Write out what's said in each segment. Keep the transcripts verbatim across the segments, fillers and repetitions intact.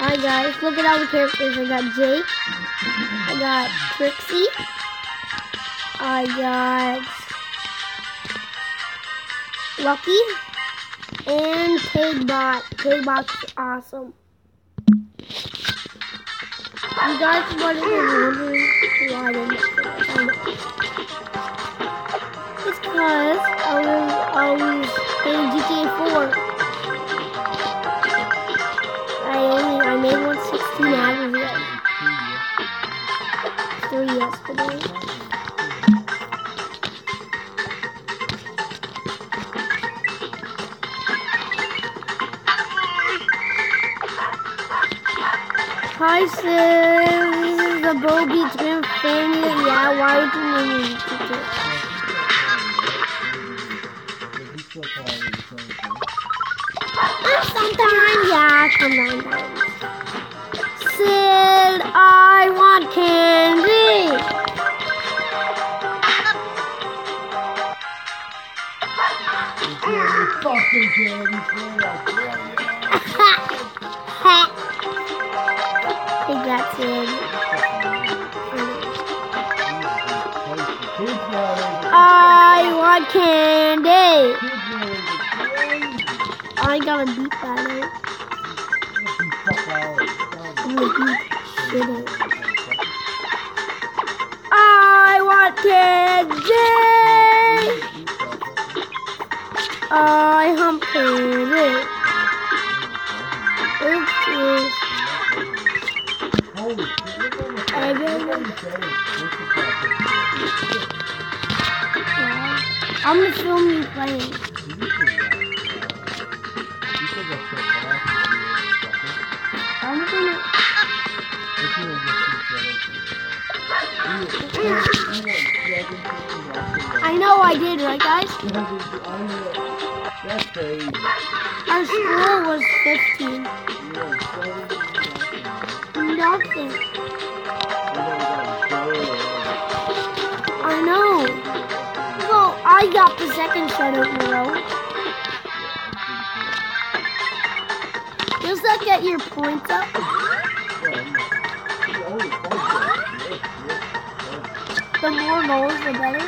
Hi guys, look at all the characters. I got Jake, I got Trixie, I got Lucky, and Pigbot. Pigbot's awesome. You guys might have been wondering why I didn't finish. It's because I was always playing G T A four. I only I made one sixteen hours yet. Three yesterday. Hi sis, this is the Bogey Twin family. Yeah, why would you name me G T A? Sometimes, yeah, sometimes. Sid, I want candy. Fucking candy, I think that's it. I want candy. I gotta beat that out. I'm gonna beat shit out. I want candy. I hump candy. Oops. I'm gonna film you playing. I'm gonna. I know I did, right, guys? That's crazy. Our score was fifteen. Nothing. I know. Well, I got the second shutout in a row. Does that get your points up? The more goals, the better.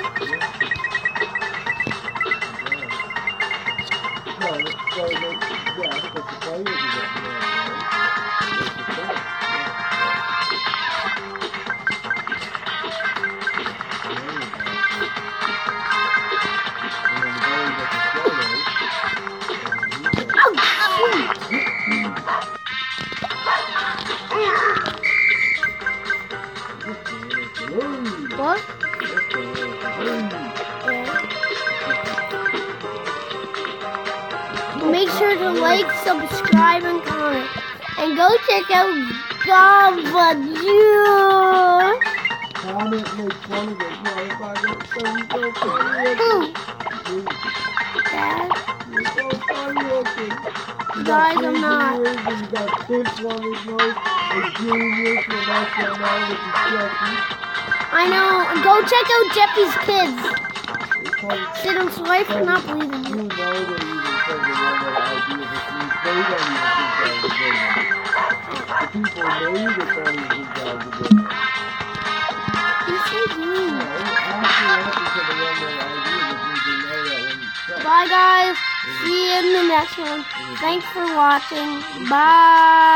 What? Make sure to like, subscribe, and comment. And go check out Gabadoo. Comment, make fun of it. Who? Dad? Guys, I'm not. I know. Go check out Jeffy's kids. Sid and Swipe for not believing you. Bye guys. See you in the next one. Thanks for watching. Bye.